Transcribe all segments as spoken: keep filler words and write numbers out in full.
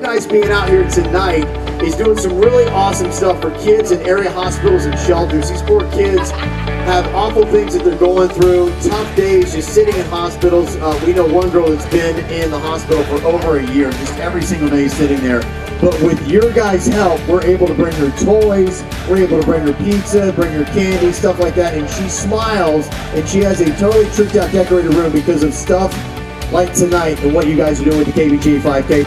guys being out here tonight. He's doing some really awesome stuff for kids in area hospitals and shelters. These poor kids have awful things that they're going through, tough days just sitting in hospitals. Uh, we know one girl that's been in the hospital for over a year, just every single day sitting there. But with your guys' help, we're able to bring her toys, we're able to bring her pizza, bring her candy, stuff like that, and she smiles, and she has a totally tricked out decorated room because of stuff like tonight and what you guys are doing with the K B J five K.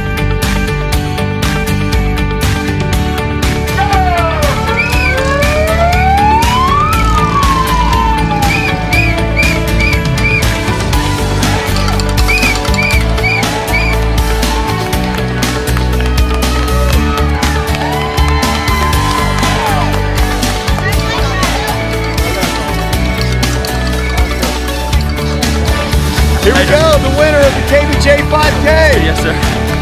Here we go, the winner of the K B J five K. Yes, sir.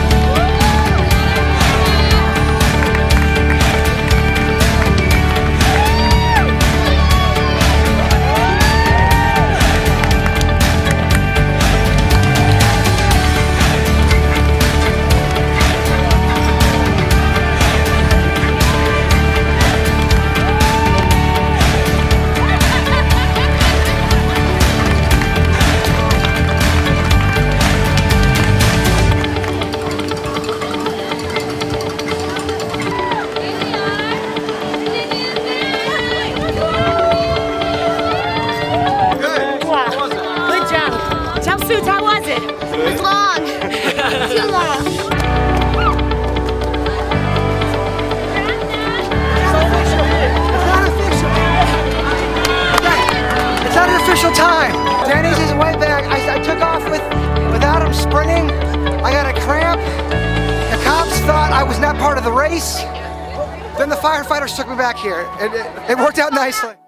Suits, how was it? It was long. Too long. It's not an official time. Danny's is way back. I, I took off with without him sprinting. I got a cramp. The cops thought I was not part of the race. Then the firefighters took me back here. It, it, it worked out nicely.